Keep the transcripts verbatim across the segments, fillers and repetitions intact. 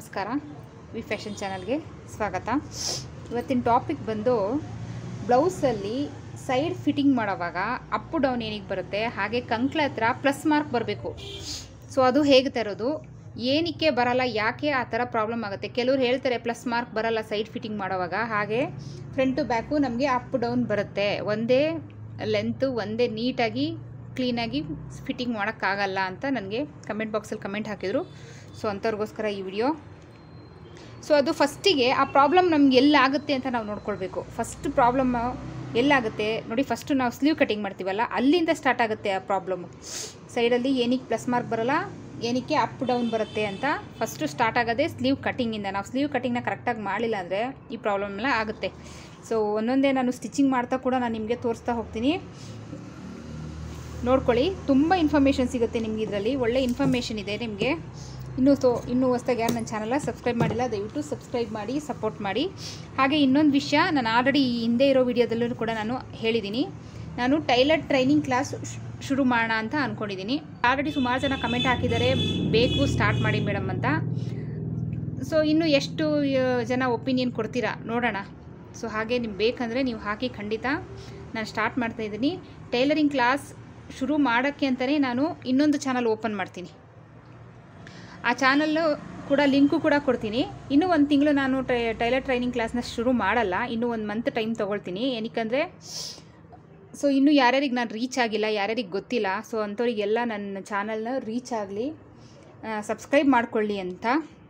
ನಮಸ್ಕಾರ V fashion ಚಾನಲ್ಗೆ ಸ್ವಾಗತ. ಇವತ್ತಿನ ಟಾಪಿಕ್ ಬಂದು ಬ್ಲೌಸಲ್ಲಿ ಸೈಡ್ ಫಿಟ್ಟಿಂಗ್ ಮಾಡೋವಾಗ ಅಪ್ ಡೌನ್ ಏನಿಗೆ ಬರುತ್ತೆ, ಹಾಗೆ ಕಂಕ್ಳ ಹತ್ರ ಪ್ಲಸ್ ಮಾರ್ಕ್ ಬರಬೇಕು. ಸೊ ಅದು ಹೇಗೆ ತರೋದು, ಏನಕ್ಕೆ ಬರಲ್ಲ, ಯಾಕೆ ಆ ಥರ ಪ್ರಾಬ್ಲಮ್ ಆಗುತ್ತೆ. ಕೆಲವ್ರು ಹೇಳ್ತಾರೆ ಪ್ಲಸ್ ಮಾರ್ಕ್ ಬರಲ್ಲ ಸೈಡ್ ಫಿಟ್ಟಿಂಗ್ ಮಾಡೋವಾಗ, ಹಾಗೆ ಫ್ರಂಟ್ ಟು ಬ್ಯಾಕು ನಮಗೆ ಅಪ್ ಡೌನ್ ಬರುತ್ತೆ, ಒಂದೇ ಲೆಂತು ಒಂದೇ ನೀಟಾಗಿ ಕ್ಲೀನಾಗಿ ಫಿಟ್ಟಿಂಗ್ ಮಾಡೋಕ್ಕಾಗಲ್ಲ ಅಂತ ನನಗೆ ಕಮೆಂಟ್ ಬಾಕ್ಸಲ್ಲಿ ಕಮೆಂಟ್ ಹಾಕಿದರು. ಸೊ ಅಂಥವ್ರಿಗೋಸ್ಕರ ಈ ವಿಡಿಯೋ. ಸೊ ಅದು ಫಸ್ಟಿಗೆ ಆ ಪ್ರಾಬ್ಲಮ್ ನಮ್ಗೆ ಎಲ್ಲಾಗುತ್ತೆ ಅಂತ ನಾವು ನೋಡ್ಕೊಳ್ಬೇಕು. ಫಸ್ಟ್ ಪ್ರಾಬ್ಲಮ್ ಎಲ್ಲಾಗುತ್ತೆ ನೋಡಿ, ಫಸ್ಟು ನಾವು ಸ್ಲೀವ್ ಕಟಿಂಗ್ ಮಾಡ್ತೀವಲ್ಲ ಅಲ್ಲಿಂದ ಸ್ಟಾರ್ಟ್ ಆಗುತ್ತೆ ಆ ಪ್ರಾಬ್ಲಮ್ಮು. ಸೈಡಲ್ಲಿ ಏನಕ್ಕೆ ಪ್ಲಸ್ ಮಾರ್ಕ್ ಬರೋಲ್ಲ, ಏನಕ್ಕೆ ಅಪ್ ಡೌನ್ ಬರುತ್ತೆ ಅಂತ ಫಸ್ಟು ಸ್ಟಾರ್ಟ್ ಆಗೋದೇ ಸ್ಲೀವ್ ಕಟಿಂಗಿಂದ. ನಾವು ಸ್ಲೀವ್ ಕಟಿಂಗ್ನ ಕರೆಕ್ಟಾಗಿ ಮಾಡಿಲ್ಲ ಅಂದರೆ ಈ ಪ್ರಾಬ್ಲಮ್ ಎಲ್ಲ ಆಗುತ್ತೆ. ಸೊ ಒಂದೊಂದೇ ನಾನು ಸ್ಟಿಚಿಂಗ್ ಮಾಡ್ತಾ ಕೂಡ ನಾನು ನಿಮಗೆ ತೋರಿಸ್ತಾ ಹೋಗ್ತೀನಿ, ನೋಡ್ಕೊಳ್ಳಿ. ತುಂಬ ಇನ್ಫಾರ್ಮೇಷನ್ ಸಿಗುತ್ತೆ ನಿಮಗೆ, ಇದರಲ್ಲಿ ಒಳ್ಳೆ ಇನ್ಫಾರ್ಮೇಷನ್ ಇದೆ ನಿಮಗೆ. ಇನ್ನೂ ಸೊ ಇನ್ನೂ ಹೊಸ್ದಾಗಿ ಯಾರು ನನ್ನ ಚಾನಲ್ನ ಸಬ್ಸ್ಕ್ರೈಬ್ ಮಾಡಿಲ್ಲ, ದಯವಿಟ್ಟು ಸಬ್ಸ್ಕ್ರೈಬ್ ಮಾಡಿ, ಸಪೋರ್ಟ್ ಮಾಡಿ. ಹಾಗೆ ಇನ್ನೊಂದು ವಿಷಯ, ನಾನು ಆಲ್ರೆಡಿ ಈ ಹಿಂದೆ ಇರೋ ವಿಡಿಯೋದಲ್ಲೂ ಕೂಡ ನಾನು ಹೇಳಿದ್ದೀನಿ, ನಾನು ಟೈಲರ್ ಟ್ರೈನಿಂಗ್ ಕ್ಲಾಸ್ ಶುರು ಮಾಡೋಣ ಅಂತ ಅಂದ್ಕೊಂಡಿದ್ದೀನಿ. ಆಲ್ರೆಡಿ ಸುಮಾರು ಜನ ಕಮೆಂಟ್ ಹಾಕಿದ್ದಾರೆ ಬೇಕು ಸ್ಟಾರ್ಟ್ ಮಾಡಿ ಮೇಡಮ್ ಅಂತ. ಸೊ ಇನ್ನು ಎಷ್ಟು ಜನ ಒಪಿನಿಯನ್ ಕೊಡ್ತೀರಾ ನೋಡೋಣ. ಸೊ ಹಾಗೆ ನಿಮ್ಗೆ ಬೇಕಂದರೆ ನೀವು ಹಾಕಿ, ಖಂಡಿತ ನಾನು ಸ್ಟಾರ್ಟ್ ಮಾಡ್ತಾಯಿದ್ದೀನಿ. ಟೈಲರಿಂಗ್ ಕ್ಲಾಸ್ ಶುರು ಮಾಡೋಕ್ಕೆ ಅಂತಲೇ ನಾನು ಇನ್ನೊಂದು ಚಾನಲ್ ಓಪನ್ ಮಾಡ್ತೀನಿ. ಆ ಚಾನಲ್ಲು ಕೂಡ ಲಿಂಕು ಕೂಡ ಕೊಡ್ತೀನಿ. ಇನ್ನೂ ಒಂದು ತಿಂಗಳು ನಾನು ಟ್ರೈ ಟೈಲರ್ ಟ್ರೈನಿಂಗ್ ಕ್ಲಾಸ್ನ ಶುರು ಮಾಡಲ್ಲ, ಇನ್ನೂ ಒಂದು ಮಂತ್ ಟೈಮ್ ತೊಗೊಳ್ತೀನಿ. ಏನಕ್ಕಂದರೆ ಸೊ ಇನ್ನೂ ಯಾರ್ಯಾರಿಗೆ ನಾನು ರೀಚ್ ಆಗಿಲ್ಲ, ಯಾರ್ಯಾರಿಗೆ ಗೊತ್ತಿಲ್ಲ, ಸೊ ಅಂಥವ್ರಿಗೆಲ್ಲ ನನ್ನ ಚಾನಲ್ನ ರೀಚ್ ಆಗಲಿ, ಸಬ್ಸ್ಕ್ರೈಬ್ ಮಾಡ್ಕೊಳ್ಳಿ ಅಂತ.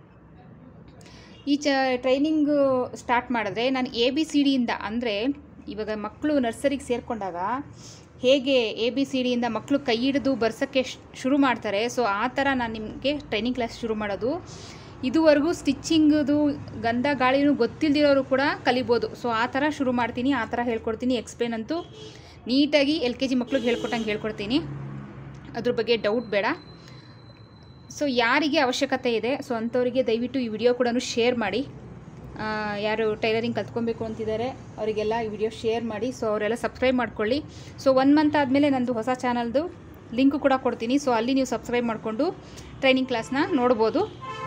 ಈ ಚ ಟ್ರೈನಿಂಗು ಸ್ಟಾರ್ಟ್ ಮಾಡಿದ್ರೆ ನಾನು ಎ ಬಿ ಸಿ ಡಿಯಿಂದ, ಅಂದರೆ ಇವಾಗ ಮಕ್ಕಳು ನರ್ಸರಿಗೆ ಸೇರಿಕೊಂಡಾಗ ಹೇಗೆ ಎ ಬಿ ಸಿ ಡಿಯಿಂದ ಮಕ್ಕಳು ಕೈ ಹಿಡಿದು ಬರ್ಸೋಕ್ಕೆ ಶುರು ಮಾಡ್ತಾರೆ, ಸೊ ಆ ಥರ ನಾನು ನಿಮಗೆ ಟ್ರೈನಿಂಗ್ ಕ್ಲಾಸ್ ಶುರು ಮಾಡೋದು. ಇದುವರೆಗೂ ಸ್ಟಿಚ್ಚಿಂಗದು ಗಂಧ ಗಾಳಿನೂ ಗೊತ್ತಿಲ್ಲದಿರೋರು ಕೂಡ ಕಲಿಬೋದು. ಸೊ ಆ ಥರ ಶುರು ಮಾಡ್ತೀನಿ, ಆ ಥರ ಹೇಳ್ಕೊಡ್ತೀನಿ. ಎಕ್ಸ್ಪ್ಲೇನ್ ಅಂತೂ ನೀಟಾಗಿ ಎಲ್ ಕೆ ಜಿ ಮಕ್ಳಿಗೆ ಹೇಳ್ಕೊಟ್ಟಂಗೆ ಹೇಳ್ಕೊಡ್ತೀನಿ, ಅದ್ರ ಬಗ್ಗೆ ಡೌಟ್ ಬೇಡ. ಸೊ ಯಾರಿಗೆ ಅವಶ್ಯಕತೆ ಇದೆ, ಸೊ ಅಂಥವರಿಗೆ ದಯವಿಟ್ಟು ಈ ವಿಡಿಯೋ ಕೂಡ ಶೇರ್ ಮಾಡಿ. ಯಾರು ಟೈಲರಿಂಗ್ ಕಲ್ತ್ಕೊಬೇಕು ಅಂತಿದ್ದಾರೆ ಅವರಿಗೆಲ್ಲ ಈ ವಿಡಿಯೋ ಶೇರ್ ಮಾಡಿ. ಸೊ ಅವರೆಲ್ಲ ಸಬ್ಸ್ಕ್ರೈಬ್ ಮಾಡ್ಕೊಳ್ಳಿ. ಸೊ ಒನ್ ಮಂತ್ ಆದಮೇಲೆ ನಂದು ಹೊಸ ಚಾನಲ್ದು ಲಿಂಕು ಕೂಡ ಕೊಡ್ತೀನಿ. ಸೊ ಅಲ್ಲಿ ನೀವು ಸಬ್ಸ್ಕ್ರೈಬ್ ಮಾಡಿಕೊಂಡು ಟ್ರೈನಿಂಗ್ ಕ್ಲಾಸ್ನ ನೋಡ್ಬೋದು.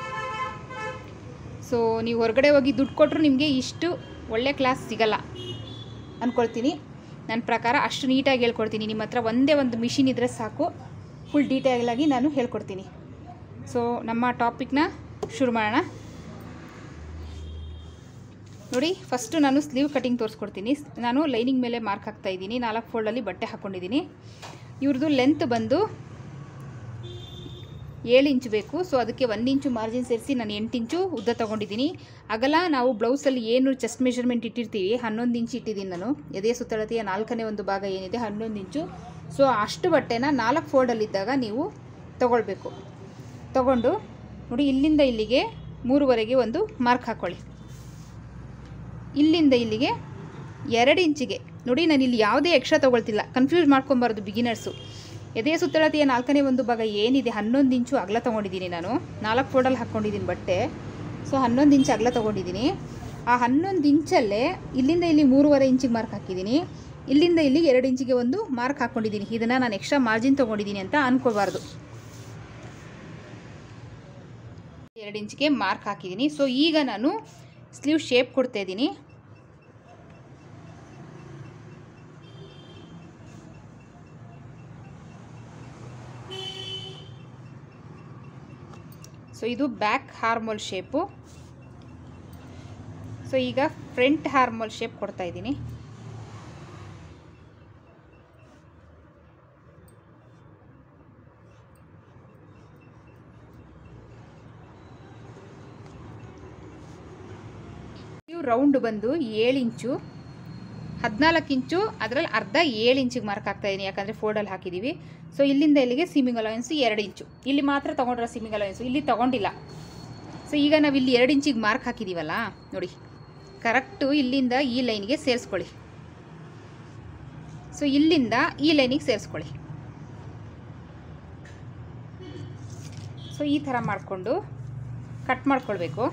ಸೊ ನೀವು ಹೊರಗಡೆ ಹೋಗಿ ದುಡ್ಡು ಕೊಟ್ಟರು ನಿಮಗೆ ಇಷ್ಟು ಒಳ್ಳೆ ಕ್ಲಾಸ್ ಸಿಗಲ್ಲ ಅಂದ್ಕೊಳ್ತೀನಿ. ನನ್ನ ಪ್ರಕಾರ ಅಷ್ಟು ನೀಟಾಗಿ ಹೇಳ್ಕೊಡ್ತೀನಿ. ನಿಮ್ಮ ಹತ್ರ ಒಂದೇ ಒಂದು ಮಿಷಿನ್ ಇದ್ದರೆ ಸಾಕು, ಫುಲ್ ಡೀಟೇಲಾಗಿ ನಾನು ಹೇಳ್ಕೊಡ್ತೀನಿ. ಸೊ ನಮ್ಮ ಟಾಪಿಕ್ನ ಶುರು ಮಾಡೋಣ. ನೋಡಿ, ಫಸ್ಟು ನಾನು ಸ್ಲೀವ್ ಕಟಿಂಗ್ ತೋರಿಸ್ಕೊಡ್ತೀನಿ. ನಾನು ಲೈನಿಂಗ್ ಮೇಲೆ ಮಾರ್ಕ್ ಹಾಕ್ತಾಯಿದ್ದೀನಿ, ನಾಲ್ಕು ಫೋಲ್ಡಲ್ಲಿ ಬಟ್ಟೆ ಹಾಕ್ಕೊಂಡಿದ್ದೀನಿ. ಇವ್ರದ್ದು ಲೆಂತ್ ಬಂದು ಏಳು ಇಂಚು ಬೇಕು. ಸೊ ಅದಕ್ಕೆ ಒಂದು ಇಂಚು ಮಾರ್ಜಿನ್ ಸೇರಿಸಿ ನಾನು ಎಂಟು ಇಂಚು ಉದ್ದ ತೊಗೊಂಡಿದ್ದೀನಿ. ಅಗಲ ನಾವು ಬ್ಲೌಸಲ್ಲಿ ಏನು ಚೆಸ್ಟ್ ಮೆಷರ್ಮೆಂಟ್ ಇಟ್ಟಿರ್ತೀವಿ ಹನ್ನೊಂದು ಇಂಚು ಇಟ್ಟಿದ್ದೀನಿ ನಾನು. ಎದೆ ಸುತ್ತಳತೆಯ ನಾಲ್ಕನೇ ಒಂದು ಭಾಗ ಏನಿದೆ ಹನ್ನೊಂದು ಇಂಚು. ಸೊ ಅಷ್ಟು ಬಟ್ಟೆನ ನಾಲ್ಕು ಫೋಲ್ಡಲ್ಲಿದ್ದಾಗ ನೀವು ತೊಗೊಳ್ಬೇಕು. ತೊಗೊಂಡು ನೋಡಿ, ಇಲ್ಲಿಂದ ಇಲ್ಲಿಗೆ ಮೂರುವರೆಗೆ ಒಂದು ಮಾರ್ಕ್ ಹಾಕ್ಕೊಳ್ಳಿ. ಇಲ್ಲಿಂದ ಇಲ್ಲಿಗೆ ಎರಡು ಇಂಚಿಗೆ ನೋಡಿ, ನಾನು ಇಲ್ಲಿ ಯಾವುದೇ ಎಕ್ಸ್ಟ್ರಾ ತೊಗೊಳ್ತಿಲ್ಲ, ಕನ್ಫ್ಯೂಸ್ ಮಾಡ್ಕೊಬಾರ್ದು ಬಿಗಿನರ್ಸು. ಎದೆ ಸುತ್ತಳತೆಯ ನಾಲ್ಕನೇ ಒಂದು ಭಾಗ ಏನಿದೆ ಹನ್ನೊಂದು ಇಂಚು ಅಗಲ ತೊಗೊಂಡಿದ್ದೀನಿ ನಾನು, ನಾಲ್ಕು ಫೋಲ್ಡಲ್ಲಿ ಹಾಕ್ಕೊಂಡಿದ್ದೀನಿ ಬಟ್ಟೆ. ಸೊ ಹನ್ನೊಂದು ಇಂಚು ಅಗಲ ತೊಗೊಂಡಿದ್ದೀನಿ. ಆ ಹನ್ನೊಂದು ಇಂಚಲ್ಲೇ ಇಲ್ಲಿಂದ ಇಲ್ಲಿ ಮೂರುವರೆ ಇಂಚಿಗೆ ಮಾರ್ಕ್ ಹಾಕಿದ್ದೀನಿ, ಇಲ್ಲಿಂದ ಇಲ್ಲಿ ಎರಡು ಇಂಚಿಗೆ ಒಂದು ಮಾರ್ಕ್ ಹಾಕ್ಕೊಂಡಿದ್ದೀನಿ. ಇದನ್ನು ನಾನು ಎಕ್ಸ್ಟ್ರಾ ಮಾರ್ಜಿನ್ ತೊಗೊಂಡಿದ್ದೀನಿ ಅಂತ ಅಂದ್ಕೋಬಾರ್ದು. ಎರಡು ಇಂಚಿಗೆ ಮಾರ್ಕ್ ಹಾಕಿದ್ದೀನಿ. ಸೊ ಈಗ ನಾನು ಸ್ಲೀವ್ ಶೇಪ್ ಕೊಡ್ತಾ ಇದ್ದೀನಿ. ಸೊ ಇದು ಬ್ಯಾಕ್ ಹಾರ್ಮೋಲ್ ಶೇಪು. ಸೊ ಈಗ ಫ್ರಂಟ್ ಹಾರ್ಮೋಲ್ ಶೇಪ್ ಕೊಡ್ತಾ ಇದ್ದೀನಿ. ರೌಂಡ್ ಬಂದು ಏಳು ಇಂಚು, ಹದಿನಾಲ್ಕು ಇಂಚು ಅದರಲ್ಲಿ ಅರ್ಧ ಏಳು ಇಂಚಿಗೆ ಮಾರ್ಕ್ ಹಾಕ್ತಾಯಿದ್ದೀನಿ, ಯಾಕಂದರೆ ಫೋಲ್ಡಲ್ಲಿ ಹಾಕಿದ್ದೀವಿ. ಸೊ ಇಲ್ಲಿಂದ ಇಲ್ಲಿಗೆ ಸೀಮಿಂಗ್ ಅಲವೆನ್ಸು ಎರಡು ಇಂಚು. ಇಲ್ಲಿ ಮಾತ್ರ ತೊಗೊಂಡ್ರೆ ಸೀಮಿಂಗ್ ಅಲವೆನ್ಸು, ಇಲ್ಲಿ ತೊಗೊಂಡಿಲ್ಲ. ಸೊ ಈಗ ನಾವು ಇಲ್ಲಿ ಎರಡು ಇಂಚಿಗೆ ಮಾರ್ಕ್ ಹಾಕಿದ್ದೀವಲ್ಲ ನೋಡಿ, ಕರೆಕ್ಟು ಇಲ್ಲಿಂದ ಈ ಲೈನಿಗೆ ಸೇರಿಸ್ಕೊಳ್ಳಿ. ಸೊ ಇಲ್ಲಿಂದ ಈ ಲೈನಿಗೆ ಸೇರಿಸ್ಕೊಳ್ಳಿ. ಸೊ ಈ ಥರ ಮಾಡಿಕೊಂಡು ಕಟ್ ಮಾಡ್ಕೊಳ್ಬೇಕು.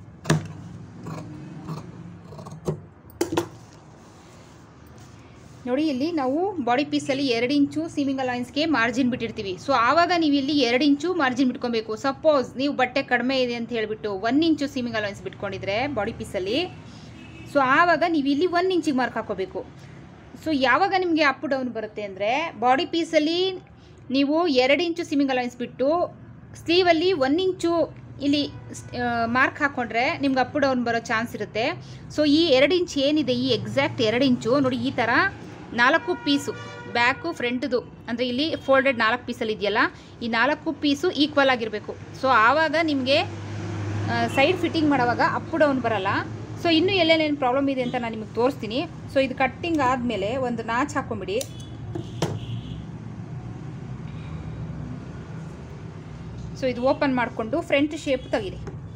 ನೋಡಿ ನೋಡಿ ಇಲ್ಲಿ ನಾವು ಬಾಡಿ ಪೀಸಲ್ಲಿ ಎರಡು ಇಂಚು ಸೀಮಿಂಗ್ ಅಲೈನ್ಸ್ಗೆ ಮಾರ್ಜಿನ್ ಬಿಟ್ಟಿರ್ತೀವಿ. ಸೊ ಆವಾಗ ನೀವು ಇಲ್ಲಿ ಎರಡು ಇಂಚು ಮಾರ್ಜಿನ್ ಬಿಟ್ಕೊಬೇಕು. ಸಪೋಸ್ ನೀವು ಬಟ್ಟೆ ಕಡಿಮೆ ಇದೆ ಅಂತ ಹೇಳಿಬಿಟ್ಟು ಒನ್ ಇಂಚು ಸೀಮಿಂಗ್ ಅಲೈನ್ಸ್ ಬಿಟ್ಕೊಂಡಿದ್ರೆ ಬಾಡಿ ಪೀಸಲ್ಲಿ, ಸೊ ಆವಾಗ ನೀವು ಇಲ್ಲಿ ಒನ್ ಇಂಚಿಗೆ ಮಾರ್ಕ್ ಹಾಕೋಬೇಕು. ಸೊ ಯಾವಾಗ ನಿಮಗೆ ಅಪ್ ಡೌನ್ ಬರುತ್ತೆ ಅಂದರೆ ಬಾಡಿ ಪೀಸಲ್ಲಿ ನೀವು ಎರಡು ಇಂಚು ಸೀಮಿಂಗ್ ಅಲೈನ್ಸ್ ಬಿಟ್ಟು ಸ್ಲೀವಲ್ಲಿ ಒನ್ ಇಂಚು ಇಲ್ಲಿ ಮಾರ್ಕ್ ಹಾಕ್ಕೊಂಡ್ರೆ ನಿಮ್ಗೆ ಅಪ್ ಡೌನ್ ಬರೋ ಚಾನ್ಸ್ ಇರುತ್ತೆ. ಸೊ ಈ ಎರಡು ಇಂಚ್ ಏನಿದೆ, ಈ ಎಕ್ಸಾಕ್ಟ್ ಎರಡು ಇಂಚು ನೋಡಿ, ಈ ಥರ ನಾಲ್ಕು ಪೀಸು ಬ್ಯಾಕು ಫ್ರಂಟ್ದು ಅಂದರೆ ಇಲ್ಲಿ ಫೋಲ್ಡೆಡ್ ನಾಲ್ಕು ಪೀಸಲ್ಲಿ ಇದೆಯಲ್ಲ, ಈ ನಾಲ್ಕು ಪೀಸು ಈಕ್ವಲ್ ಆಗಿರಬೇಕು. ಸೊ ಆವಾಗ ನಿಮಗೆ ಸೈಡ್ ಫಿಟ್ಟಿಂಗ್ ಮಾಡೋವಾಗ ಅಪ್ ಡೌನ್ ಬರಲ್ಲ. ಸೊ ಇನ್ನೂ ಎಲ್ಲೇನೇನು ಪ್ರಾಬ್ಲಮ್ ಇದೆ ಅಂತ ನಾನು ನಿಮಗೆ ತೋರಿಸ್ತೀನಿ. ಸೊ ಇದು ಕಟ್ಟಿಂಗ್ ಆದಮೇಲೆ ಒಂದು ನಾಚ್ ಹಾಕೊಂಬಿಡಿ. ಸೊ ಇದು ಓಪನ್ ಮಾಡಿಕೊಂಡು ಫ್ರಂಟ್ ಶೇಪ್ ತೆಗೀರಿ.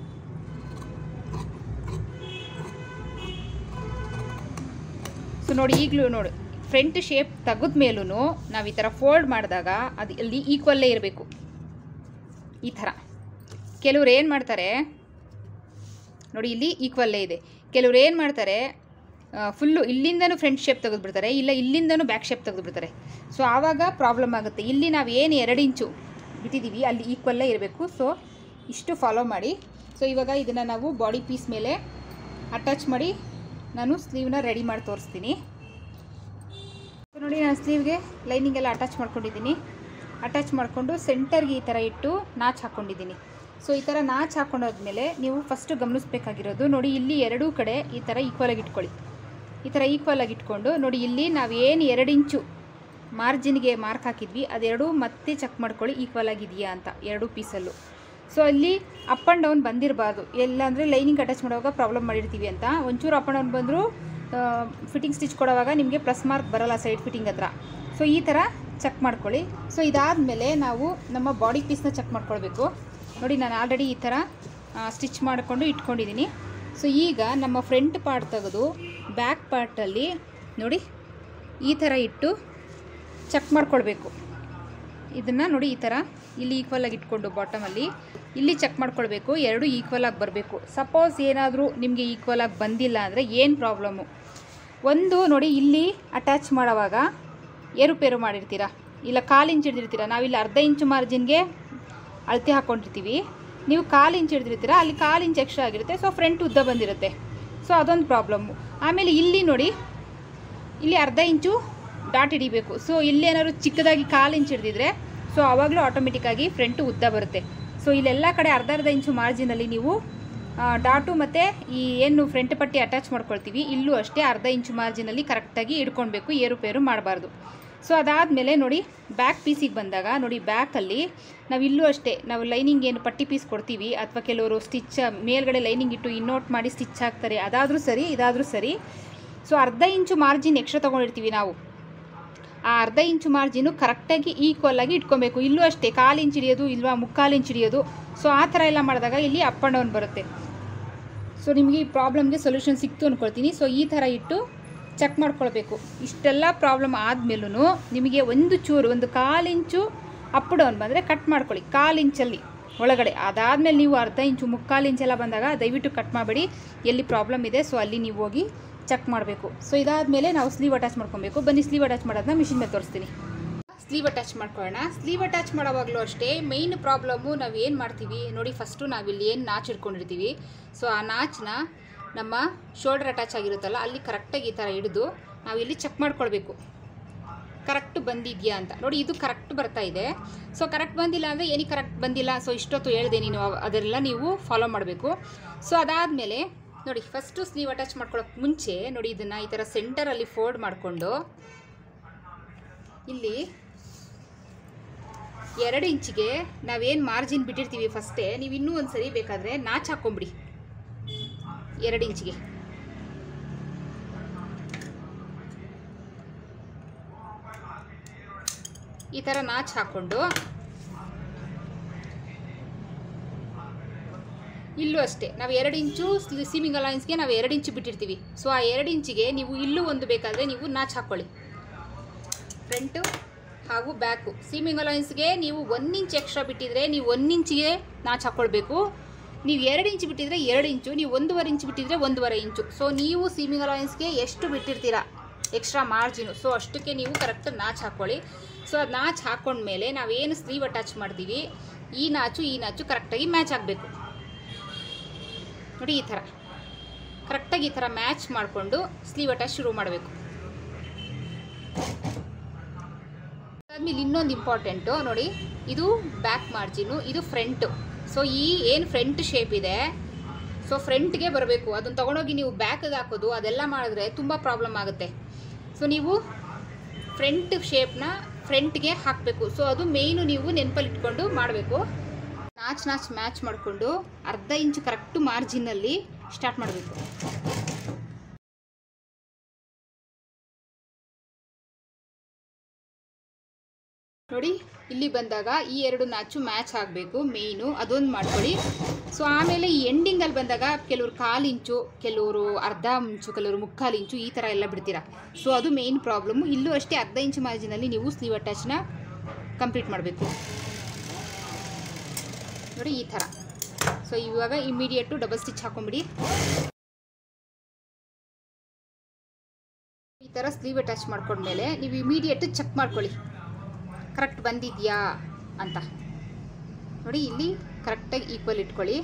ಸೊ ನೋಡಿ, ಈಗಲೂ ನೋಡಿ ಫ್ರಂಟ್ ಶೇಪ್ ತೆಗೆದ ಮೇಲೂ ನಾವು ಈ ಥರ ಫೋಲ್ಡ್ ಮಾಡಿದಾಗ ಅದು ಇಲ್ಲಿ ಈಕ್ವಲ್ಲೇ ಇರಬೇಕು. ಈ ಥರ ಕೆಲವ್ರು ಏನು ಮಾಡ್ತಾರೆ ನೋಡಿ, ಇಲ್ಲಿ ಈಕ್ವಲ್ಲೇ ಇದೆ. ಕೆಲವ್ರು ಏನು ಮಾಡ್ತಾರೆ, ಫುಲ್ಲು ಇಲ್ಲಿಂದನೂ ಫ್ರಂಟ್ ಶೇಪ್ ತೆಗೆದುಬಿಡ್ತಾರೆ, ಇಲ್ಲ ಇಲ್ಲಿಂದನೂ ಬ್ಯಾಕ್ ಶೇಪ್ ತೆಗೆದುಬಿಡ್ತಾರೆ. ಸೊ ಆವಾಗ ಪ್ರಾಬ್ಲಮ್ ಆಗುತ್ತೆ. ಇಲ್ಲಿ ನಾವು ಏನು ಎರಡು ಇಂಚು ಬಿಟ್ಟಿದ್ದೀವಿ ಅಲ್ಲಿ ಈಕ್ವಲ್ಲೇ ಇರಬೇಕು. ಸೊ ಇಷ್ಟು ಫಾಲೋ ಮಾಡಿ. ಸೊ ಇವಾಗ ಇದನ್ನು ನಾವು ಬಾಡಿ ಪೀಸ್ ಮೇಲೆ ಅಟ್ಯಾಚ್ ಮಾಡಿ ನಾನು ಸ್ಲೀವ್ನ ರೆಡಿ ಮಾಡಿ ತೋರಿಸ್ತೀನಿ. ಸೊ ನೋಡಿ, ನಾನು ಸ್ಲೀವ್ಗೆ ಲೈನಿಂಗ್ ಎಲ್ಲ ಅಟ್ಯಾಚ್ ಮಾಡ್ಕೊಂಡಿದ್ದೀನಿ. ಅಟ್ಯಾಚ್ ಮಾಡಿಕೊಂಡು ಸೆಂಟರ್ಗೆ ಈ ಥರ ಇಟ್ಟು ನಾಚ್ ಹಾಕ್ಕೊಂಡಿದ್ದೀನಿ. ಸೊ ಈ ಥರ ನಾಚ್ ಹಾಕೊಂಡಾದ್ಮೇಲೆ ನೀವು ಫಸ್ಟು ಗಮನಿಸಬೇಕಾಗಿರೋದು ನೋಡಿ, ಇಲ್ಲಿ ಎರಡೂ ಕಡೆ ಈ ಥರ ಈಕ್ವಲಾಗಿ ಇಟ್ಕೊಳ್ಳಿ. ಈ ಥರ ಈಕ್ವಲಾಗಿ ಇಟ್ಕೊಂಡು ನೋಡಿ, ಇಲ್ಲಿ ನಾವು ಏನು ಎರಡು ಇಂಚು ಮಾರ್ಜಿನ್ಗೆ ಮಾರ್ಕ್ ಹಾಕಿದ್ವಿ ಅದೆರಡು ಮತ್ತೆ ಚೆಕ್ ಮಾಡ್ಕೊಳ್ಳಿ ಈಕ್ವಲ್ ಆಗಿದೆಯಾ ಅಂತ ಎರಡೂ ಪೀಸಲ್ಲೂ. ಸೊ ಅಲ್ಲಿ ಅಪ್ ಆ್ಯಂಡ್ ಡೌನ್ ಬಂದಿರಬಾರ್ದು. ಎಲ್ಲ ಅಂದರೆ ಲೈನಿಂಗ್ ಅಟ್ಯಾಚ್ ಮಾಡುವಾಗ ಪ್ರಾಬ್ಲಮ್ ಮಾಡಿರ್ತೀವಿ ಅಂತ, ಒಂಚೂರು ಅಪ್ ಆ್ಯಂಡ್ ಡೌನ್ ಬಂದರೂ ಫಿಟ್ಟಿಂಗ್ ಸ್ಟಿಚ್ ಕೊಡುವಾಗ ನಿಮಗೆ ಪ್ಲಸ್ ಮಾರ್ಕ್ ಬರೋಲ್ಲ ಸೈಡ್ ಫಿಟ್ಟಿಂಗ್ ಹತ್ರ. ಸೊ ಈ ಥರ ಚೆಕ್ ಮಾಡ್ಕೊಳ್ಳಿ. ಸೊ ಇದಾದಮೇಲೆ ನಾವು ನಮ್ಮ ಬಾಡಿ ಪೀಸ್ನ ಚೆಕ್ ಮಾಡ್ಕೊಳ್ಬೇಕು. ನೋಡಿ, ನಾನು ಆಲ್ರೆಡಿ ಈ ಥರ ಸ್ಟಿಚ್ ಮಾಡಿಕೊಂಡು ಇಟ್ಕೊಂಡಿದ್ದೀನಿ. ಸೊ ಈಗ ನಮ್ಮ ಫ್ರಂಟ್ ಪಾರ್ಟ್ ತೆಗೆದು ಬ್ಯಾಕ್ ಪಾರ್ಟಲ್ಲಿ ನೋಡಿ ಈ ಥರ ಇಟ್ಟು ಚೆಕ್ ಮಾಡ್ಕೊಳ್ಬೇಕು. ಇದನ್ನು ನೋಡಿ, ಈ ಥರ ಇಲ್ಲಿ ಈಕ್ವಲಾಗಿ ಇಟ್ಕೊಂಡು ಬಾಟಮಲ್ಲಿ ಇಲ್ಲಿ ಚೆಕ್ ಮಾಡ್ಕೊಳ್ಬೇಕು. ಎರಡು ಈಕ್ವಲಾಗಿ ಬರಬೇಕು. ಸಪೋಸ್ ಏನಾದರೂ ನಿಮಗೆ ಈಕ್ವಲಾಗಿ ಬಂದಿಲ್ಲ ಅಂದರೆ ಏನು ಪ್ರಾಬ್ಲಮ್ಮು, ಒಂದು ನೋಡಿ, ಇಲ್ಲಿ ಅಟ್ಯಾಚ್ ಮಾಡೋವಾಗ ಏರುಪೇರು ಮಾಡಿರ್ತೀರ, ಇಲ್ಲ ಕಾಲು ಇಂಚ್ ಹಿಡ್ದಿರ್ತೀರ. ನಾವಿಲ್ಲಿ ಅರ್ಧ ಇಂಚು ಮಾರ್ಜಿನ್ಗೆ ಅಳತೆ ಹಾಕ್ಕೊಂಡಿರ್ತೀವಿ, ನೀವು ಕಾಲು ಇಂಚ್ ಹಿಡ್ದಿರ್ತೀರ, ಅಲ್ಲಿ ಕಾಲು ಇಂಚ್ ಎಕ್ಸ್ಟ್ರಾ ಆಗಿರುತ್ತೆ. ಸೊ ಫ್ರಂಟ್ ಉದ್ದ ಬಂದಿರುತ್ತೆ. ಸೊ ಅದೊಂದು ಪ್ರಾಬ್ಲಮ್ಮು. ಆಮೇಲೆ ಇಲ್ಲಿ ನೋಡಿ, ಇಲ್ಲಿ ಅರ್ಧ ಇಂಚು ಡಾಟ್ ಹಿಡಿಬೇಕು. ಸೊ ಇಲ್ಲೇನಾದ್ರು ಚಿಕ್ಕದಾಗಿ ಕಾಲು ಇಂಚ್ ಹಿಡಿದಿದ್ರೆ ಸೊ ಆವಾಗಲೂ ಆಟೋಮೆಟಿಕ್ಕಾಗಿ ಫ್ರಂಟು ಉದ್ದ ಬರುತ್ತೆ. ಸೊ ಇಲ್ಲೆಲ್ಲ ಕಡೆ ಅರ್ಧ ಅರ್ಧ ಇಂಚು ಮಾರ್ಜಿನಲ್ಲಿ ನೀವು ಡಾಟು ಮತ್ತು ಈ ಏನು ಫ್ರಂಟ್ ಪಟ್ಟಿ ಅಟ್ಯಾಚ್ ಮಾಡ್ಕೊಳ್ತೀವಿ ಇಲ್ಲೂ ಅಷ್ಟೇ ಅರ್ಧ ಇಂಚು ಮಾರ್ಜಿನಲ್ಲಿ ಕರೆಕ್ಟಾಗಿ ಹಿಡ್ಕೊಳ್ಬೇಕು, ಏರುಪೇರು ಮಾಡಬಾರ್ದು. ಸೊ ಅದಾದಮೇಲೆ ನೋಡಿ, ಬ್ಯಾಕ್ ಪೀಸಿಗೆ ಬಂದಾಗ ನೋಡಿ, ಬ್ಯಾಕಲ್ಲಿ ನಾವು ಇಲ್ಲೂ ಅಷ್ಟೇ ನಾವು ಲೈನಿಂಗ್ ಏನು ಪಟ್ಟಿ ಪೀಸ್ ಕೊಡ್ತೀವಿ ಅಥವಾ ಕೆಲವರು ಸ್ಟಿಚ್ ಮೇಲ್ಗಡೆ ಲೈನಿಂಗ್ ಇಟ್ಟು ಇನ್ನೋಟ್ ಮಾಡಿ ಸ್ಟಿಚ್ ಹಾಕ್ತಾರೆ, ಅದಾದರೂ ಸರಿ ಇದಾದರೂ ಸರಿ. ಸೊ ಅರ್ಧ ಇಂಚು ಮಾರ್ಜಿನ್ ಎಕ್ಸ್ಟ್ರಾ ತೊಗೊಂಡಿರ್ತೀವಿ ನಾವು, ಆ ಅರ್ಧ ಇಂಚು ಮಾರ್ಜಿನು ಕರೆಕ್ಟಾಗಿ ಈಕ್ವಲಾಗಿ ಇಟ್ಕೊಬೇಕು. ಇಲ್ಲೂ ಅಷ್ಟೇ ಕಾಲು ಇಂಚ್ ಹಿಡಿಯೋದು ಇಲ್ವಾ ಮುಕ್ಕಾಲು ಇಂಚ್ ಹಿಡಿಯೋದು. ಸೊ ಆ ಥರ ಎಲ್ಲ ಮಾಡಿದಾಗ ಇಲ್ಲಿ ಅಪ್ ಆ್ಯಂಡ್ ಡೌನ್ ಬರುತ್ತೆ. ಸೊ ನಿಮಗೆ ಈ ಪ್ರಾಬ್ಲಮ್ಗೆ ಸೊಲ್ಯೂಷನ್ ಸಿಕ್ತು ಅಂದ್ಕೊಳ್ತೀನಿ. ಸೊ ಈ ಥರ ಇಟ್ಟು ಚೆಕ್ ಮಾಡ್ಕೊಳ್ಬೇಕು. ಇಷ್ಟೆಲ್ಲ ಪ್ರಾಬ್ಲಮ್ ಆದಮೇಲೂ ನಿಮಗೆ ಒಂದು ಚೂರು ಒಂದು ಕಾಲು ಇಂಚು ಅಪ್ ಡೌನ್ ಬಂದರೆ ಕಟ್ ಮಾಡ್ಕೊಳ್ಳಿ ಕಾಲು ಇಂಚಲ್ಲಿ ಒಳಗಡೆ. ಅದಾದಮೇಲೆ ನೀವು ಅರ್ಧ ಇಂಚು ಮುಕ್ಕಾಲು ಇಂಚೆಲ್ಲ ಬಂದಾಗ ದಯವಿಟ್ಟು ಕಟ್ ಮಾಡಬೇಡಿ. ಎಲ್ಲಿ ಪ್ರಾಬ್ಲಮ್ ಇದೆ ಸೊ ಅಲ್ಲಿ ನೀವು ಹೋಗಿ ಚೆಕ್ ಮಾಡಬೇಕು. ಸೊ ಇದಾದಮೇಲೆ ನಾವು ಸ್ಲೀವ್ ಅಟ್ಯಾಚ್ ಮಾಡ್ಕೊಬೇಕು. ಬನ್ನಿ ಸ್ಲೀವ್ ಅಟ್ಯಾಚ್ ಮಾಡೋದನ್ನ ಮಿಷಿನ್ ಮೇಲೆ ತೋರಿಸ್ತೀನಿ. ಸ್ಲೀವ್ ಅಟ್ಯಾಚ್ ಮಾಡ್ಕೊಳ್ಳೋಣ. ಸ್ಲೀವ್ ಅಟ್ಯಾಚ್ ಮಾಡೋವಾಗಲೂ ಅಷ್ಟೇ ಮೇಯ್ನ್ ಪ್ರಾಬ್ಲಮ್ಮು ನಾವು ಏನು ಮಾಡ್ತೀವಿ ನೋಡಿ, ಫಸ್ಟು ನಾವಿಲ್ಲಿ ಏನು ನಾಚ್ ಇಟ್ಕೊಂಡಿರ್ತೀವಿ ಸೊ ಆ ನಾಚನ್ನ ನಮ್ಮ ಶೋಲ್ಡರ್ ಅಟ್ಯಾಚ್ ಆಗಿರುತ್ತಲ್ಲ ಅಲ್ಲಿ ಕರೆಕ್ಟಾಗಿ ಈ ಥರ ಹಿಡಿದು ನಾವಿಲ್ಲಿ ಚೆಕ್ ಮಾಡ್ಕೊಳ್ಬೇಕು ಕರೆಕ್ಟ್ ಬಂದಿದೆಯಾ ಅಂತ. ನೋಡಿ, ಇದು ಕರೆಕ್ಟ್ ಬರ್ತಾ ಇದೆ. ಸೊ ಕರೆಕ್ಟ್ ಬಂದಿಲ್ಲ ಅಂದರೆ ಏನಿ ಕರೆಕ್ಟ್ ಬಂದಿಲ್ಲ. ಸೊ ಇಷ್ಟೊತ್ತು ಹೇಳಿದೆ ನೀನು, ಅದೆಲ್ಲ ನೀವು ಫಾಲೋ ಮಾಡಬೇಕು. ಸೊ ಅದಾದಮೇಲೆ ನೋಡಿ, ಫಸ್ಟು ಸ್ಲೀವ್ ಅಟ್ಯಾಚ್ ಮಾಡ್ಕೊಳ್ಳೋಕೆ ಮುಂಚೆ ನೋಡಿ, ಇದನ್ನು ಈ ಥರ ಸೆಂಟರಲ್ಲಿ ಫೋಲ್ಡ್ ಮಾಡಿಕೊಂಡು ಇಲ್ಲಿ ಎರಡು ಇಂಚಿಗೆ ನಾವೇನು ಮಾರ್ಜಿನ್ ಬಿಟ್ಟಿರ್ತೀವಿ ಫಸ್ಟೇ, ನೀವು ಇನ್ನೂ ಒಂದು ಸರಿ ಬೇಕಾದರೆ ನಾಚ್ ಹಾಕ್ಕೊಂಬಿಡಿ ಎರಡು ಇಂಚಿಗೆ. ಈ ಥರ ನಾಚ್ ಹಾಕ್ಕೊಂಡು ಇಲ್ಲೂ ಅಷ್ಟೇ ನಾವು ಎರಡು ಇಂಚು ಸೀಮಿಂಗ್ ಅಲೈನ್ಸ್ಗೆ ನಾವು ಎರಡು ಇಂಚು ಬಿಟ್ಟಿರ್ತೀವಿ. ಸೊ ಆ ಎರಡು ಇಂಚಿಗೆ ನೀವು ಇಲ್ಲೂ ಒಂದು ಬೇಕಾದರೆ ನೀವು ನಾಚ್ ಹಾಕ್ಕೊಳ್ಳಿ. ಫ್ರಂಟು ಹಾಗೂ ಬ್ಯಾಕು ಸೀಮಿಂಗ್ ಅಲೈನ್ಸ್ಗೆ ನೀವು ಒಂದು ಇಂಚ್ ಎಕ್ಸ್ಟ್ರಾ ಬಿಟ್ಟಿದ್ರೆ ನೀವು ಒಂದು ಇಂಚಿಗೆ ನಾಚ್ ಹಾಕ್ಕೊಳ್ಬೇಕು. ನೀವು ಎರಡು ಇಂಚು ಬಿಟ್ಟಿದ್ರೆ ಎರಡು ಇಂಚು, ನೀವು ಒಂದೂವರೆ ಇಂಚು ಬಿಟ್ಟಿದ್ರೆ ಒಂದೂವರೆ ಇಂಚು. ಸೊ ನೀವು ಸೀಮಿಂಗ್ ಅಲೈನ್ಸ್ಗೆ ಎಷ್ಟು ಬಿಟ್ಟಿರ್ತೀರಾ ಎಕ್ಸ್ಟ್ರಾ ಮಾರ್ಜಿನು. ಸೊ ಅಷ್ಟಕ್ಕೆ ನೀವು ಕರೆಕ್ಟ್ ನಾಚು ಹಾಕ್ಕೊಳ್ಳಿ. ಸೊ ಅದು ನಾಚು ಹಾಕ್ಕೊಂಡ್ಮೇಲೆ ನಾವೇನು ಸ್ಲೀವ್ ಅಟ್ಯಾಚ್ ಮಾಡ್ತೀವಿ ಈ ನಾಚು ಈ ನಾಚು ಕರೆಕ್ಟಾಗಿ ಮ್ಯಾಚ್ ಆಗಬೇಕು ನೋಡಿ. ಈ ಥರ ಕರೆಕ್ಟಾಗಿ ಈ ಥರ ಮ್ಯಾಚ್ ಮಾಡಿಕೊಂಡು ಸ್ಲೀವ್ ಅಟ್ಯಾಚ್ ಶುರು ಮಾಡಬೇಕು. ಅದಾದಮೇಲೆ ಇನ್ನೊಂದು ಇಂಪಾರ್ಟೆಂಟು ನೋಡಿ, ಇದು ಬ್ಯಾಕ್ ಮಾರ್ಜಿನು, ಇದು ಫ್ರಂಟು. ಸೊ ಈ ಏನು ಫ್ರಂಟ್ ಶೇಪ್ ಇದೆ ಸೊ ಫ್ರಂಟ್ಗೆ ಬರಬೇಕು. ಅದನ್ನು ತೊಗೊಂಡೋಗಿ ನೀವು ಬ್ಯಾಕಿಗೆ ಹಾಕೋದು ಅದೆಲ್ಲ ಮಾಡಿದ್ರೆ ತುಂಬ ಪ್ರಾಬ್ಲಮ್ ಆಗುತ್ತೆ. ಸೊ ನೀವು ಫ್ರಂಟ್ ಶೇಪ್ನ ಫ್ರಂಟ್ಗೆ ಹಾಕಬೇಕು. ಸೊ ಅದು ಮೇಯ್ನು ನೀವು ನೆನಪಲ್ಲಿ ಇಟ್ಕೊಂಡು ಮಾಡಬೇಕು. ನಾಚ್ ನಾಚ್ ಮ್ಯಾಚ್ ಮಾಡಿಕೊಂಡು ಅರ್ಧ ಇಂಚು ಕರೆಕ್ಟು ಮಾರ್ಜಿನಲ್ಲಿ ಸ್ಟಾರ್ಟ್ ಮಾಡಬೇಕು. ನೋಡಿ ಇಲ್ಲಿ ಬಂದಾಗ ಈ ಎರಡು ನಾಚು ಮ್ಯಾಚ್ ಆಗಬೇಕು ಮೇಯ್ನು, ಅದೊಂದು ಮಾಡ್ಕೊಳ್ಳಿ. ಸೊ ಆಮೇಲೆ ಈ ಎಂಡಿಂಗಲ್ಲಿ ಬಂದಾಗ ಕೆಲವರು ಕಾಲು ಇಂಚು, ಕೆಲವರು ಅರ್ಧ ಇಂಚು, ಕೆಲವರು ಮುಕ್ಕಾಲು ಇಂಚು ಈ ಥರ ಎಲ್ಲ ಬಿಡ್ತೀರಾ. ಸೊ ಅದು ಮೇಯ್ನ್ ಪ್ರಾಬ್ಲಮ್ಮು. ಇಲ್ಲೂ ಅಷ್ಟೇ ಅರ್ಧ ಇಂಚು ಮಾರ್ಜಿನಲ್ಲಿ ನೀವು ಸ್ಲೀವ್ ಅಟ್ಯಾಚ್ನ ಕಂಪ್ಲೀಟ್ ಮಾಡಬೇಕು ನೋಡಿ ಈ ಥರ. ಸೊ ಇವಾಗ ಇಮಿಡಿಯೇಟು ಡಬಲ್ ಸ್ಟಿಚ್ ಹಾಕೊಂಬಿಡಿ. ಈ ಥರ ಸ್ಲೀವ್ ಅಟ್ಯಾಚ್ ಮಾಡ್ಕೊಂಡ್ಮೇಲೆ ನೀವು ಇಮಿಡಿಯೇಟು ಚೆಕ್ ಮಾಡ್ಕೊಳ್ಳಿ ಕರೆಕ್ಟ್ ಬಂದಿದೆಯಾ ಅಂತ ನೋಡಿ. ಇಲ್ಲಿ ಕರೆಕ್ಟಾಗಿ ಈಕ್ವಲ್ ಇಟ್ಕೊಳ್ಳಿ.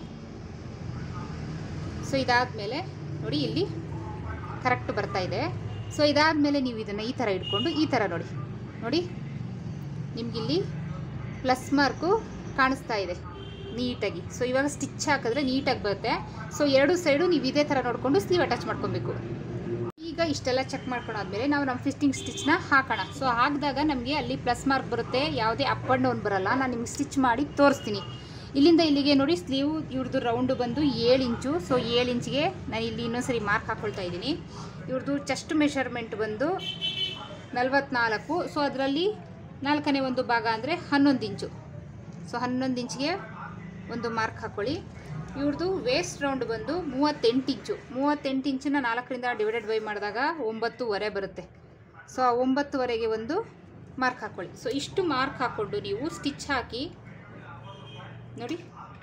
ಸೊ ಇದಾದಮೇಲೆ ನೋಡಿ ಇಲ್ಲಿ ಕರೆಕ್ಟ್ ಬರ್ತಾ ಇದೆ. ಸೊ ಇದಾದಮೇಲೆ ನೀವು ಇದನ್ನು ಈ ಥರ ಇಟ್ಕೊಂಡು ಈ ಥರ ನೋಡಿ ನೋಡಿ ನಿಮಗಿಲ್ಲಿ ಪ್ಲಸ್ ಮಾರ್ಕು ಕಾಣಿಸ್ತಾ ಇದೆ ನೀಟಾಗಿ. ಸೊ ಇವಾಗ ಸ್ಟಿಚ್ ಹಾಕಿದ್ರೆ ನೀಟಾಗಿ ಬರುತ್ತೆ. ಸೊ ಎರಡು ಸೈಡು ನೀವು ಇದೇ ಥರ ನೋಡಿಕೊಂಡು ಸ್ಲೀವ್ ಅಟ್ಯಾಚ್ ಮಾಡ್ಕೊಬೇಕು. ಈಗ ಇಷ್ಟೆಲ್ಲ ಚೆಕ್ ಮಾಡ್ಕೊಂಡಾದ್ಮೇಲೆ ನಾವು ನಮ್ಮ ಫಿಟ್ಟಿಂಗ್ ಸ್ಟಿಚ್ನ ಹಾಕೋಣ. ಸೊ ಹಾಕಿದಾಗ ನಮಗೆ ಅಲ್ಲಿ ಪ್ಲಸ್ ಮಾರ್ಕ್ ಬರುತ್ತೆ, ಯಾವುದೇ ಅಪ್ ಆ್ಯಂಡ್ ಡೌನ್ ಬರಲ್ಲ. ನಾನು ನಿಮ್ಗೆ ಸ್ಟಿಚ್ ಮಾಡಿ ತೋರಿಸ್ತೀನಿ. ಇಲ್ಲಿಂದ ಇಲ್ಲಿಗೆ ನೋಡಿ ಸ್ಲೀವ್ ಇವ್ರದ್ದು ರೌಂಡು ಬಂದು ಏಳು ಇಂಚು. ಸೊ ಏಳು ಇಂಚಿಗೆ ನಾನು ಇಲ್ಲಿ ಇನ್ನೊಂದ್ಸರಿ ಮಾರ್ಕ್ ಹಾಕ್ಕೊಳ್ತಾ ಇದ್ದೀನಿ. ಇವ್ರದ್ದು ಚೆಸ್ಟ್ ಮೆಷರ್ಮೆಂಟ್ ಬಂದು ನಲ್ವತ್ನಾಲ್ಕು. ಸೊ ಅದರಲ್ಲಿ ನಾಲ್ಕನೇ ಒಂದು ಭಾಗ ಅಂದರೆ ಹನ್ನೊಂದು ಇಂಚು. ಸೊ ಹನ್ನೊಂದು ಇಂಚಿಗೆ ಒಂದು ಮಾರ್ಕ್ ಹಾಕ್ಕೊಳ್ಳಿ. ಇವ್ರದ್ದು ವೇಸ್ಟ್ ರೌಂಡ್ ಬಂದು ಮೂವತ್ತೆಂಟು ಇಂಚು. ಮೂವತ್ತೆಂಟು ಇಂಚನ್ನ ನಾಲ್ಕರಿಂದ ಡಿವೈಡೆಡ್ ಬೈ ಮಾಡಿದಾಗ ಒಂಬತ್ತುವರೆ ಬರುತ್ತೆ. ಸೊ ಆ ಒಂಬತ್ತುವರೆಗೆ ಒಂದು ಮಾರ್ಕ್ ಹಾಕ್ಕೊಳ್ಳಿ. ಸೊ ಇಷ್ಟು ಮಾರ್ಕ್ ಹಾಕ್ಕೊಂಡು ನೀವು ಸ್ಟಿಚ್ ಹಾಕಿ ನೋಡಿ.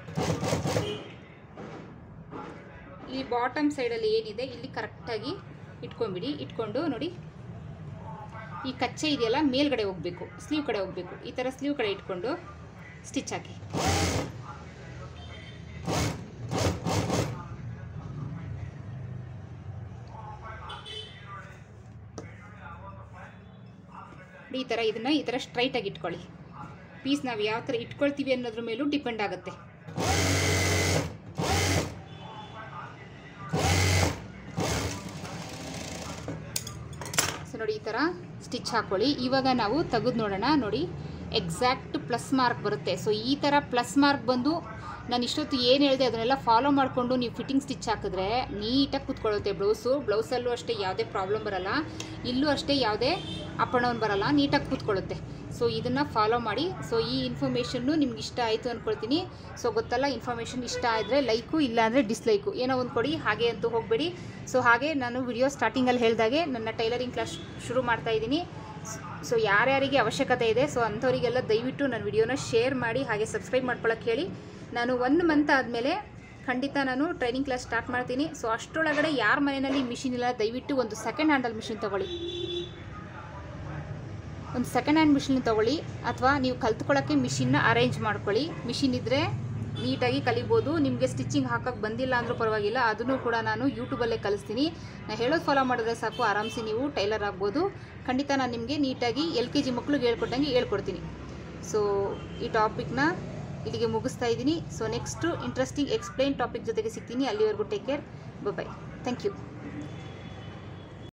ಈ ಬಾಟಮ್ ಸೈಡಲ್ಲಿ ಏನಿದೆ ಇಲ್ಲಿ ಕರೆಕ್ಟಾಗಿ ಇಟ್ಕೊಂಬಿಡಿ. ಇಟ್ಕೊಂಡು ನೋಡಿ ಈ ಕಚ್ಚೆ ಇದೆಯಲ್ಲ ಮೇಲ್ಗಡೆ ಹೋಗಬೇಕು, ಸ್ಲೀವ್ ಕಡೆ ಹೋಗಬೇಕು. ಈ ಥರ ಸ್ಲೀವ್ ಕಡೆ ಇಟ್ಕೊಂಡು ಸ್ಟಿಚ್ ಹಾಕಿ. ಈ ಥರ ಇದನ್ನು ಈ ಥರ ಸ್ಟ್ರೈಟಾಗಿ ಇಟ್ಕೊಳ್ಳಿ. ಪೀಸ್ ನಾವು ಯಾವ ಥರ ಇಟ್ಕೊಳ್ತೀವಿ ಅನ್ನೋದ್ರ ಮೇಲೂ ಡಿಪೆಂಡ್ ಆಗುತ್ತೆ. ಸೊ ನೋಡಿ ಈ ಥರ ಸ್ಟಿಚ್ ಹಾಕ್ಕೊಳ್ಳಿ. ಇವಾಗ ನಾವು ತೆಗೆದು ನೋಡೋಣ. ನೋಡಿ ಎಕ್ಸಾಕ್ಟ್ ಪ್ಲಸ್ ಮಾರ್ಕ್ ಬರುತ್ತೆ. ಸೊ ಈ ಥರ ಪ್ಲಸ್ ಮಾರ್ಕ್ ಬಂದು ನಾನು ಇಷ್ಟೊತ್ತು ಏನು ಹೇಳಿದೆ ಅದನ್ನೆಲ್ಲ ಫಾಲೋ ಮಾಡಿಕೊಂಡು ನೀವು ಫಿಟ್ಟಿಂಗ್ ಸ್ಟಿಚ್ ಹಾಕಿದ್ರೆ ನೀಟಾಗಿ ಕೂತ್ಕೊಳ್ಳುತ್ತೆ ಬ್ಲೌಸು. ಬ್ಲೌಸಲ್ಲೂ ಅಷ್ಟೇ ಯಾವುದೇ ಪ್ರಾಬ್ಲಮ್ ಬರೋಲ್ಲ, ಇಲ್ಲೂ ಅಷ್ಟೇ ಯಾವುದೇ ಅಪ್ ಆ್ಯಂಡ್ ಡೌನ್ ಬರೋಲ್ಲ, ನೀಟಾಗಿ ಕೂತ್ಕೊಳ್ಳುತ್ತೆ. ಸೊ ಇದನ್ನು ಫಾಲೋ ಮಾಡಿ. ಸೊ ಈ ಇನ್ಫಾರ್ಮೇಷನ್ನು ನಿಮ್ಗೆ ಇಷ್ಟ ಆಯಿತು ಅಂದ್ಕೊಳ್ತೀನಿ. ಸೊ ಗೊತ್ತಲ್ಲ, ಇನ್ಫಾರ್ಮೇಷನ್ ಇಷ್ಟ ಆದರೆ ಲೈಕು, ಇಲ್ಲ ಅಂದರೆ ಡಿಸ್ಲೈಕು ಏನೋ ಒಂದು ಕೊಡಿ, ಹಾಗೆ ಅಂತೂ ಹೋಗಬೇಡಿ. ಸೊ ಹಾಗೆ ನಾನು ವಿಡಿಯೋ ಸ್ಟಾರ್ಟಿಂಗಲ್ಲಿ ಹೇಳಿದಾಗೆ ನನ್ನ ಟೈಲರಿಂಗ್ ಕ್ಲಾಸ್ ಶುರು ಮಾಡ್ತಾಯಿದ್ದೀನಿ. ಸೊ ಯಾರ್ಯಾರಿಗೆ ಅವಶ್ಯಕತೆ ಇದೆ ಸೊ ಅಂಥವರಿಗೆಲ್ಲ ದಯವಿಟ್ಟು ನನ್ನ ವಿಡಿಯೋನ ಶೇರ್ ಮಾಡಿ, ಹಾಗೆ ಸಬ್ಸ್ಕ್ರೈಬ್ ಮಾಡ್ಕೊಳ್ಳೋಕೆ ಹೇಳಿ. ನಾನು ಒನ್ ಮಂತ್ ಆದಮೇಲೆ ಖಂಡಿತ ನಾನು ಟ್ರೈನಿಂಗ್ ಕ್ಲಾಸ್ ಸ್ಟಾರ್ಟ್ ಮಾಡ್ತೀನಿ. ಸೊ ಅಷ್ಟರೊಳಗಡೆ ಯಾರ ಮನೆಯಲ್ಲಿ ಮಿಷಿನ್ ಇಲ್ಲ ದಯವಿಟ್ಟು ಒಂದು ಸೆಕೆಂಡ್ ಹ್ಯಾಂಡಲ್ಲಿ ಮಿಷಿನ್ ತೊಗೊಳ್ಳಿ. ಒಂದು ಸೆಕೆಂಡ್ ಹ್ಯಾಂಡ್ ಮಿಷಿನ್ ತೊಗೊಳ್ಳಿ, ಅಥವಾ ನೀವು ಕಲ್ತ್ಕೊಳ್ಳೋಕ್ಕೆ ಮಿಷಿನ್ನ ಅರೇಂಜ್ ಮಾಡ್ಕೊಳ್ಳಿ. ಮಿಷಿನ್ ಇದ್ದರೆ ನೀಟಾಗಿ ಕಲಿಬೋದು. ನಿಮಗೆ ಸ್ಟಿಚಿಂಗ್ ಹಾಕೋಕ್ಕೆ ಬಂದಿಲ್ಲ ಅಂದರೂ ಪರವಾಗಿಲ್ಲ, ಅದನ್ನು ಕೂಡ ನಾನು ಯೂಟ್ಯೂಬಲ್ಲೇ ಕಲಿಸ್ತೀನಿ. ನಾನು ಹೇಳೋದು ಫಾಲೋ ಮಾಡಿದ್ರೆ ಸಾಕು, ಆರಾಮ್ಸಿ ನೀವು ಟೈಲರ್ ಆಗ್ಬೋದು. ಖಂಡಿತ ನಾನು ನಿಮಗೆ ನೀಟಾಗಿ ಎಲ್ ಕೆ ಜಿ ಮಕ್ಕಳಿಗೆ ಹೇಳ್ಕೊಟ್ಟಂಗೆ ಹೇಳ್ಕೊಡ್ತೀನಿ. ಸೊ ಈ ಟಾಪಿಕ್ನ ಇಲ್ಲಿಗೆ ಮುಗಿಸ್ತಾ ಇದ್ದೀನಿ. So next interesting explain topic ಜೊತೆಗೆ ಸಿಗ್ತೀನಿ. ಅಲ್ಲಿವರೆಗೂ take care, bye bye, thank you.